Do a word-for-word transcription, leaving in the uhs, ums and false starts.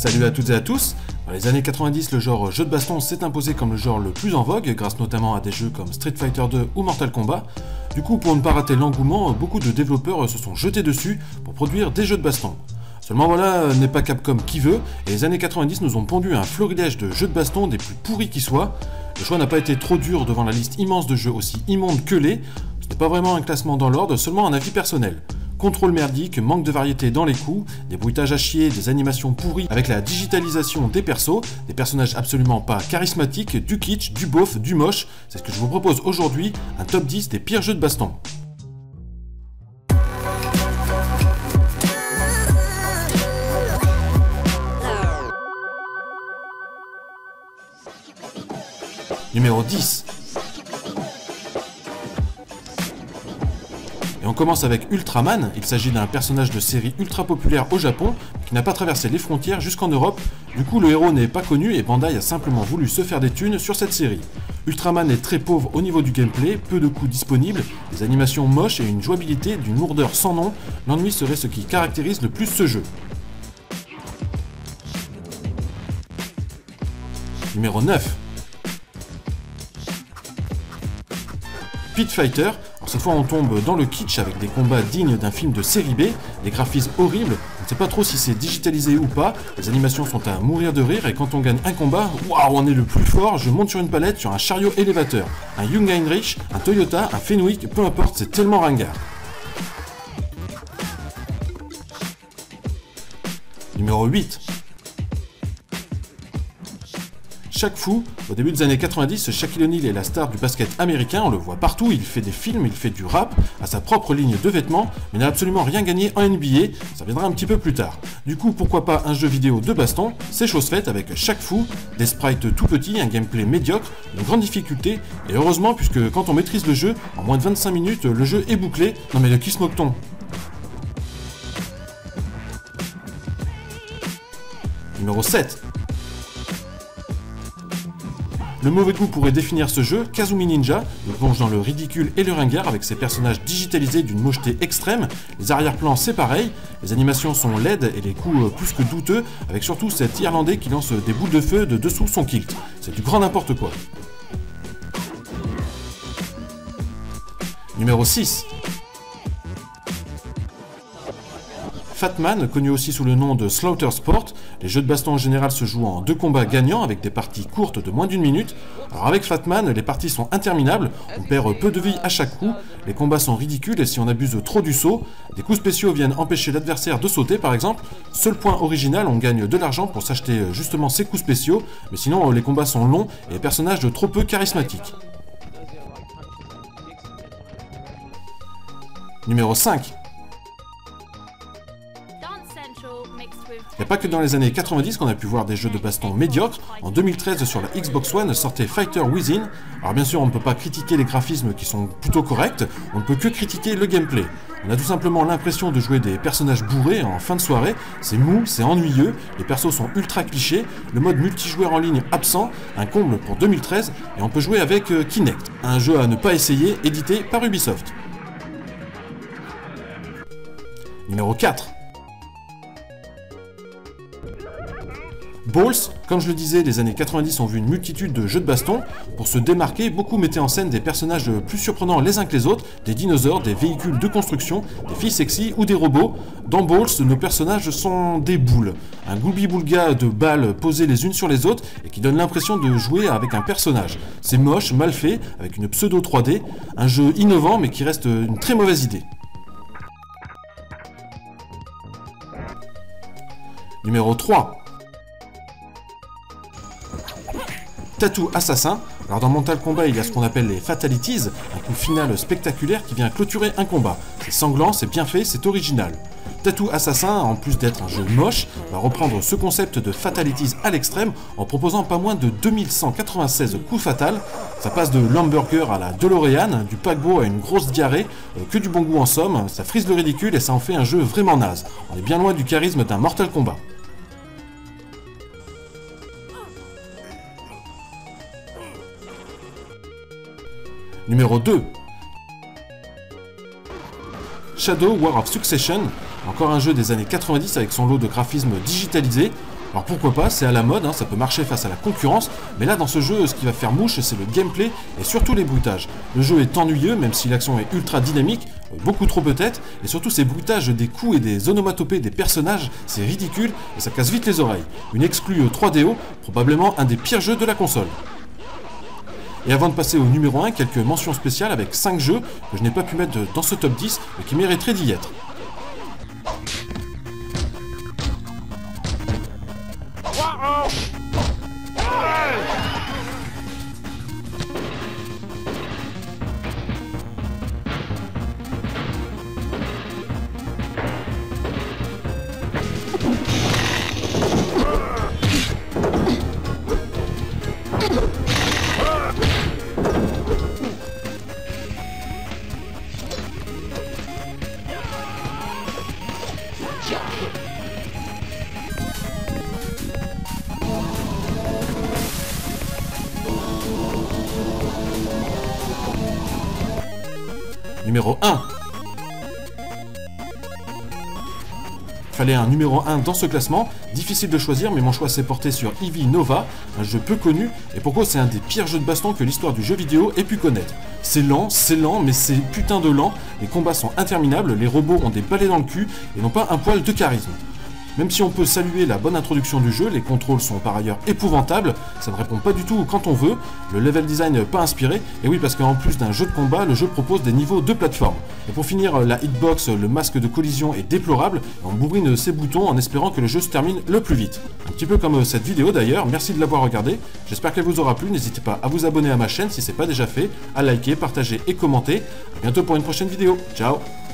Salut à toutes et à tous. Dans les années quatre-vingt-dix, le genre jeu de baston s'est imposé comme le genre le plus en vogue, grâce notamment à des jeux comme Street Fighter deux ou Mortal Kombat. Du coup, pour ne pas rater l'engouement, beaucoup de développeurs se sont jetés dessus pour produire des jeux de baston. Seulement voilà, n'est pas Capcom qui veut, et les années quatre-vingt-dix nous ont pondu un florilège de jeux de baston des plus pourris qui soient. Le choix n'a pas été trop dur devant la liste immense de jeux aussi immondes que les. Ce n'est pas vraiment un classement dans l'ordre, seulement un avis personnel. Contrôle merdique, manque de variété dans les coups, des bruitages à chier, des animations pourries avec la digitalisation des persos, des personnages absolument pas charismatiques, du kitsch, du beauf, du moche. C'est ce que je vous propose aujourd'hui, un top dix des pires jeux de baston. Numéro dix. Et on commence avec Ultraman. Il s'agit d'un personnage de série ultra populaire au Japon, qui n'a pas traversé les frontières jusqu'en Europe. Du coup, le héros n'est pas connu et Bandai a simplement voulu se faire des thunes sur cette série. Ultraman est très pauvre au niveau du gameplay, peu de coups disponibles, des animations moches et une jouabilité d'une lourdeur sans nom. L'ennui serait ce qui caractérise le plus ce jeu. Numéro neuf. Pit Fighter. Alors cette fois on tombe dans le kitsch avec des combats dignes d'un film de série B, des graphismes horribles, on ne sait pas trop si c'est digitalisé ou pas, les animations sont à mourir de rire et quand on gagne un combat, waouh on est le plus fort, je monte sur une palette sur un chariot élévateur, un Young Heinrich, un Toyota, un Fenwick, peu importe, c'est tellement ringard. Numéro huit. Shaq Fu, au début des années quatre-vingt-dix, Shaquille O'Neal est la star du basket américain, on le voit partout, il fait des films, il fait du rap, a sa propre ligne de vêtements, mais n'a absolument rien gagné en N B A, ça viendra un petit peu plus tard. Du coup, pourquoi pas un jeu vidéo de baston, c'est chose faite avec Shaq Fu, des sprites tout petits, un gameplay médiocre, une grande difficulté, et heureusement puisque quand on maîtrise le jeu, en moins de vingt-cinq minutes, le jeu est bouclé. Non mais de qui se moque-t-on ? Numéro sept. Le mauvais goût pourrait définir ce jeu, Kazumi Ninja, nous plonge dans le ridicule et le ringard avec ses personnages digitalisés d'une mocheté extrême, les arrière-plans c'est pareil, les animations sont laides et les coups plus que douteux, avec surtout cet Irlandais qui lance des boules de feu de dessous son kilt. C'est du grand n'importe quoi. Numéro six. Fatman, connu aussi sous le nom de Slaughter Sport, les jeux de baston en général se jouent en deux combats gagnants avec des parties courtes de moins d'une minute. Alors avec Fatman, les parties sont interminables, on perd peu de vie à chaque coup, les combats sont ridicules et si on abuse trop du saut, des coups spéciaux viennent empêcher l'adversaire de sauter par exemple. Seul point original, on gagne de l'argent pour s'acheter justement ces coups spéciaux, mais sinon les combats sont longs et les personnages de trop peu charismatiques. Numéro cinq. Il n'y a pas que dans les années quatre-vingt-dix qu'on a pu voir des jeux de baston médiocres. En deux mille treize, sur la Xbox One, sortait Fighter Within. Alors bien sûr, on ne peut pas critiquer les graphismes qui sont plutôt corrects, on ne peut que critiquer le gameplay. On a tout simplement l'impression de jouer des personnages bourrés en fin de soirée, c'est mou, c'est ennuyeux, les persos sont ultra clichés, le mode multijoueur en ligne absent, un comble pour deux mille treize, et on peut jouer avec euh, Kinect, un jeu à ne pas essayer, édité par Ubisoft. Numéro quatre. Balls, comme je le disais, les années quatre-vingt-dix ont vu une multitude de jeux de baston. Pour se démarquer, beaucoup mettaient en scène des personnages plus surprenants les uns que les autres, des dinosaures, des véhicules de construction, des filles sexy ou des robots. Dans Balls, nos personnages sont des boules. Un gloubi-boulga de balles posées les unes sur les autres et qui donne l'impression de jouer avec un personnage. C'est moche, mal fait, avec une pseudo trois D, un jeu innovant mais qui reste une très mauvaise idée. Numéro trois. Tattoo Assassin. Alors dans Mortal Kombat, il y a ce qu'on appelle les Fatalities, un coup final spectaculaire qui vient clôturer un combat. C'est sanglant, c'est bien fait, c'est original. Tattoo Assassin, en plus d'être un jeu moche, va reprendre ce concept de Fatalities à l'extrême en proposant pas moins de deux mille cent quatre-vingt-seize coups fatals. Ça passe de l'hamburger à la DeLorean, du paquebot à une grosse diarrhée, euh, que du bon goût en somme, ça frise le ridicule et ça en fait un jeu vraiment naze. On est bien loin du charisme d'un Mortal Kombat. Numéro deux. Shadow War of Succession, encore un jeu des années quatre-vingt-dix avec son lot de graphismes digitalisés. Alors pourquoi pas, c'est à la mode, hein, ça peut marcher face à la concurrence, mais là dans ce jeu, ce qui va faire mouche, c'est le gameplay et surtout les bruitages. Le jeu est ennuyeux, même si l'action est ultra dynamique, beaucoup trop peut-être, et surtout ces bruitages des coups et des onomatopées des personnages, c'est ridicule et ça casse vite les oreilles. Une exclue trois D O, probablement un des pires jeux de la console. Et avant de passer au numéro un, quelques mentions spéciales avec cinq jeux que je n'ai pas pu mettre dans ce top dix, mais qui mériteraient d'y être. Numéro un. Fallait un numéro un dans ce classement, difficile de choisir mais mon choix s'est porté sur Eevee Nova, un jeu peu connu et pourquoi c'est un des pires jeux de baston que l'histoire du jeu vidéo ait pu connaître. C'est lent, c'est lent mais c'est putain de lent, les combats sont interminables, les robots ont des balais dans le cul et n'ont pas un poil de charisme. Même si on peut saluer la bonne introduction du jeu, les contrôles sont par ailleurs épouvantables, ça ne répond pas du tout quand on veut, le level design pas inspiré, et oui parce qu'en plus d'un jeu de combat, le jeu propose des niveaux de plateforme. Et pour finir, la hitbox, le masque de collision est déplorable, et on bourrine ses boutons en espérant que le jeu se termine le plus vite. Un petit peu comme cette vidéo d'ailleurs, merci de l'avoir regardée, j'espère qu'elle vous aura plu, n'hésitez pas à vous abonner à ma chaîne si ce n'est pas déjà fait, à liker, partager et commenter, à bientôt pour une prochaine vidéo, ciao.